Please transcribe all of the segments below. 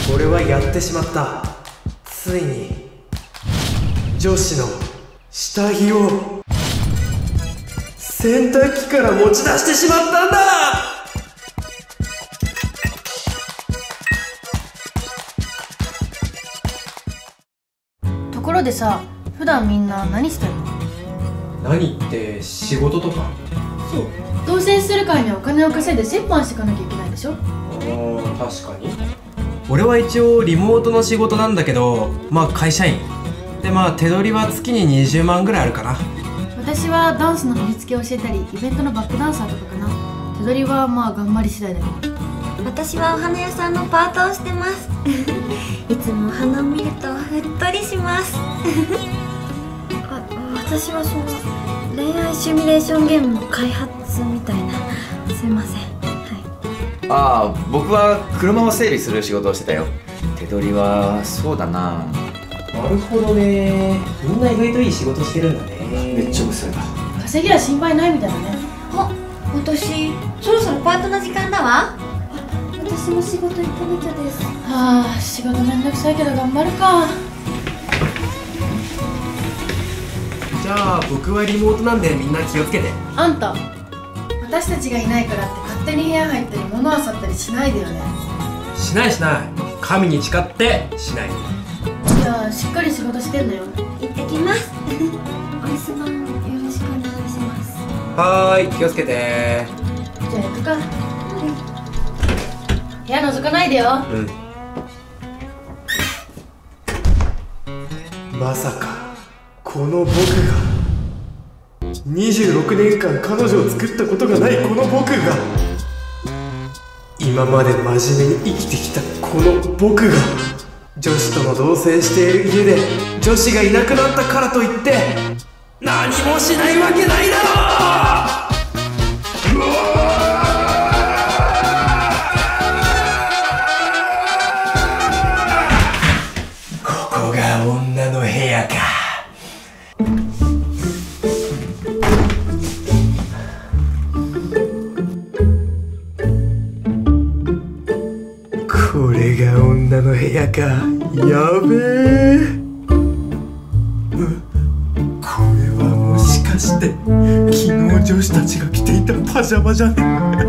俺はやってしまった。ついに女子の下着を洗濯機から持ち出してしまったんだ。 ところでさ、普段みんな何してんの？ 何って仕事とか？ そう、同棲するからにはお金を稼いで折半していかなきゃいけないでしょ。 確かに。俺は一応リモートの仕事なんだけど、まあ会社員で、まあ手取りは月に20万ぐらいあるかな。 私はダンスの振り付けを教えたりイベントのバックダンサーとかかな。手取りはまあ頑張り次第だよ。 私はお花屋さんのパートをしてますいつもお花を見るとふっとりします私はその恋愛シミュレーションゲームの開発みたいな。すいません。 ああ、僕は車を整備する仕事をしてたよ。手取りはそうだな。 なるほどね。みんな意外といい仕事してるんだね。 めっちゃ無理だ。 稼ぎは心配ないみたいだね。 あ、私そろそろパートの時間だわ。私も仕事行かなきゃです。 はあ、仕事めんどくさいけど頑張るか。 じゃあ僕はリモートなんでみんな気をつけて。 あんた、私たちがいないからって勝手に部屋入ったり物漁ったりしないでよね。 しないしない。神に誓ってしない。 じゃあしっかり仕事してんのよ。 行ってきますお留守番よろしくお願いします。 はーい、気をつけて。 じゃあ行くか。部屋覗かないでよ。 まさかこの僕が26年間彼女を作ったことがないこの僕が今まで真面目に生きてきたこの僕が女子との同棲している家で女子がいなくなったからといって何もしないわけないだろう。うわー、ここが女の部屋か。これが女の部屋か。やべえ。これはもしかして昨日女子たちが着ていたパジャマじゃね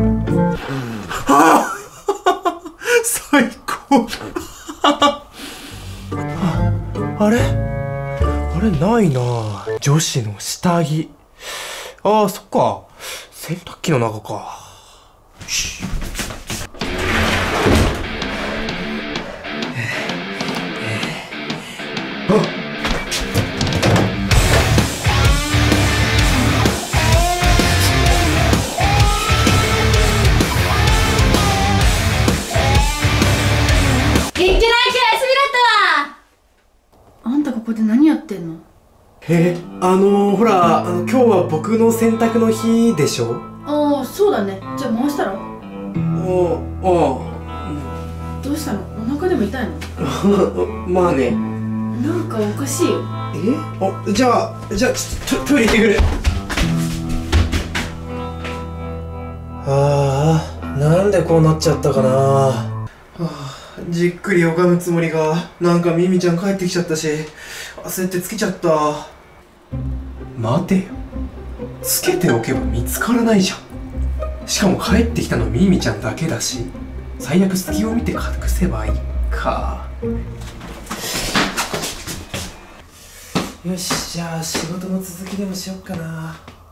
あ最高あれないな。女子の下着。ああ、そっか、洗濯機の中か。よし。 あんたここで何やってんの？ ほら、今日は僕の洗濯の日でしょ。 ああ、そうだね。じゃあ回したら？どうしたの？お腹でも痛いの？ まあね。 なんかおかしいよ。 じゃあトイレ行ってくる。なんでこうなっちゃったかな。じっくり拝むつもりがなんかミミちゃん帰ってきちゃったし焦ってつけちゃった。待てよ、つけておけば見つからないじゃん。しかも帰ってきたのミミちゃんだけだし、最悪隙を見て隠せばいいか。よし、じゃあ仕事の続きでもしよっかな。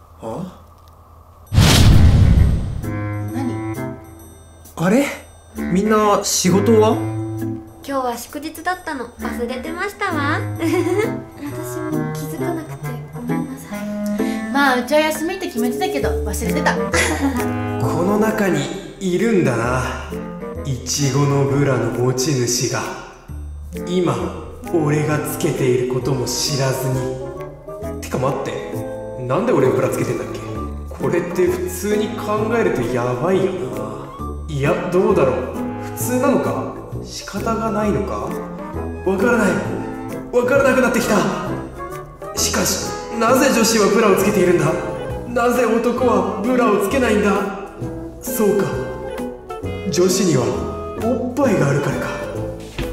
何？ あれ、みんな仕事は？ 今日は祝日だったの忘れてましたわ私も気づかなくてごめんなさい。 まあうちは休みって決めてたけど忘れてたこの中にいるんだな、いちごのブラの持ち主が。今俺がつけていることも知らずに。てか待って、なんで俺ブラつけてんだっけ。これって普通に考えるとやばいよな。いや、どうだろう、普通なのか、仕方がないのか、わからなくなってきた。しかしなぜ女子はブラをつけているんだ。なぜ男はブラをつけないんだ。そうか、女子にはおっぱいがあるからか。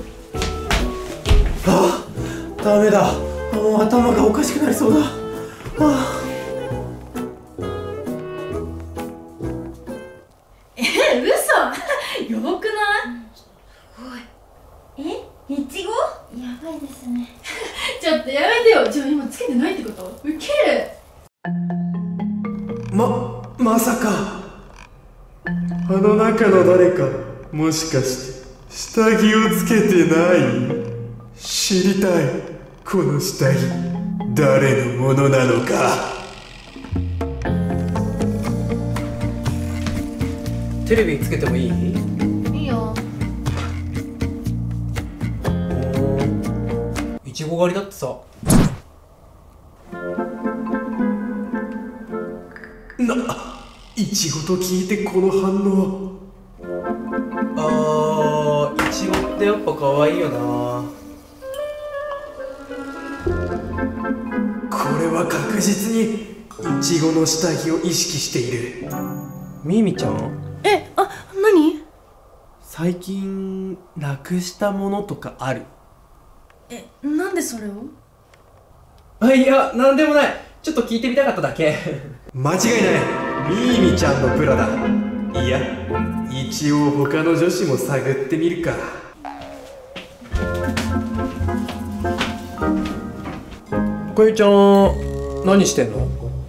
ダメだ、もう頭がおかしくなりそうだ。 嘘やばくない？ いちごやばいですね。 ちょっとやめてよ。じゃあ今つけてないってこと？ウケる。 まさかあの中の誰か、もしかして下着をつけてない？知りたい、この下着誰のものなのか。テレビつけてもいい？ いいよ。 いちご狩りだってさ。いちごと聞いてこの反応。いちごってやっぱ可愛いよな。これは確実にいちごの下着を意識している。ミミちゃん、 何？ 最近なくしたものとかある？ なんでそれを？ いや、なんでもない。ちょっと聞いてみたかっただけ。間違いない、ミーミちゃんのプラだ。いや、一応他の女子も探ってみるか。こゆちゃん、何してんの？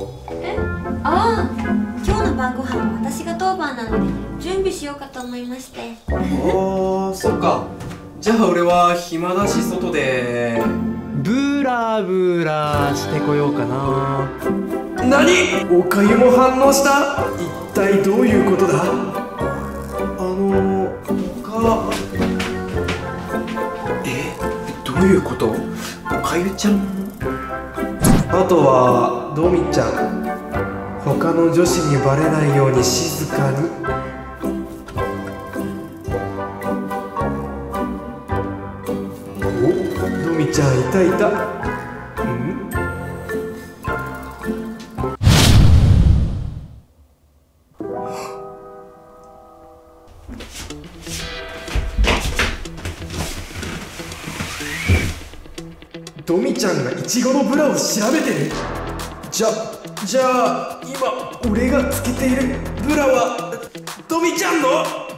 今日の晩ご飯は私が当番なので準備しようかと思いまして。 そっか。じゃあ俺は暇だし外でブラブラしてこようかな。何？おかゆも反応した？一体どういうことだ？どういうこと？おかゆちゃん？あとはドミちゃん、他の女子にバレないように静かに。お、ドミちゃんいたいた。ドミちゃんがイチゴのブラを調べてる。じゃあ今俺がつけているブラはドミちゃんの？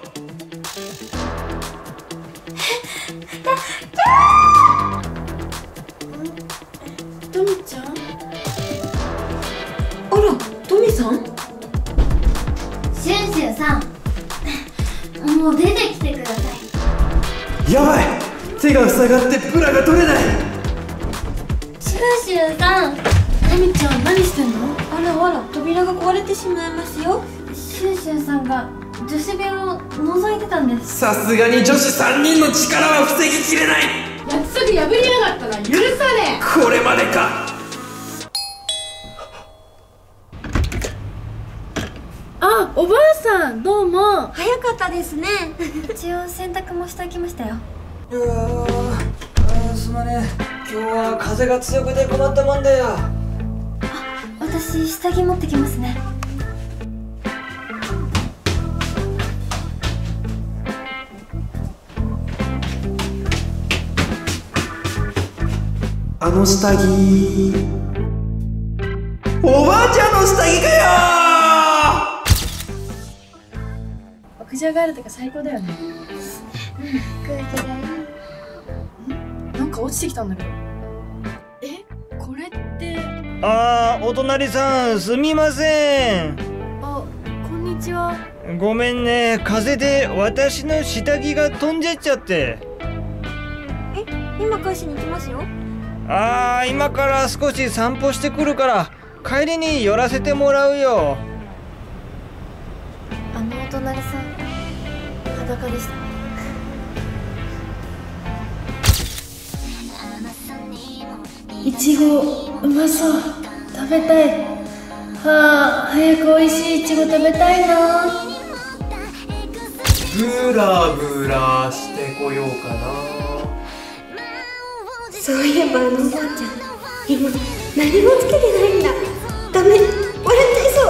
ドミちゃん？ あら、ドミさん？ シュンシュンさん、もう出てきてください。 やばい、手が塞がってブラが取れない。 シュンシュンさん、 ドミちゃん何してんの？ あら、扉が壊れてしまいますよ。 シュンシュンさんが女子弁を覗いてたんです。 さすがに女子3人の力は防ぎきれない。 約束破りやがったら許さねえ。 これまでか。 あ、おばあさん、どうも。 早かったですね。 一応洗濯もしておきましたよ。 すまねえ、今日は風が強くて困ったもんだよ。 私下着持ってきますね。 あの下着、おばあちゃんの下着かよ。 屋上があるとか最高だよね。 空気がいい。 なんか落ちてきたんだけど。これってお隣さん、すみません。 こんにちは。 ごめんね、風で私の下着が飛んじゃっちゃって。 今返しに行きますよ。 今から少し散歩してくるから帰りに寄らせてもらうよ。 あのお隣さん、裸でしたね。 いちごうまそう。食べたい。早く美味しいいちご食べたいな。 ブラブラしてこようかな。 そういえばあのおばあちゃん、今何もつけてないんだ。ダメ、笑っちゃいそう。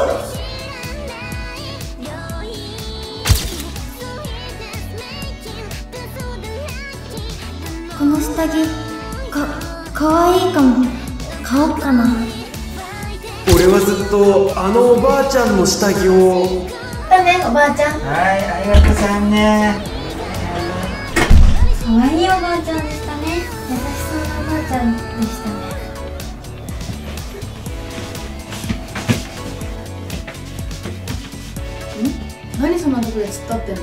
この下着かわいいかも。買おうかな。 俺はずっとあのおばあちゃんの下着を。 だね、おばあちゃん。 はい、ありがとうさんね。 かわいいおばあちゃんでしたね。優しそうなおばあちゃんでしたね。 何そんなとこで突っ立ってんの？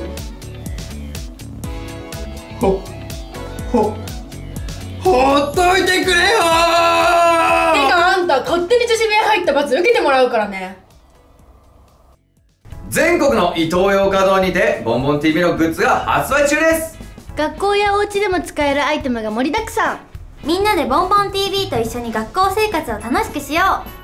ほっといてくれよー。 てかあんた勝手に女子部屋入った罰受けてもらうからね。 全国のイトーヨーカドーにてボンボン TV のグッズが発売中です。 学校やお家でも使えるアイテムが盛りだくさん。 みんなでボンボン TV と一緒に学校生活を楽しくしよう。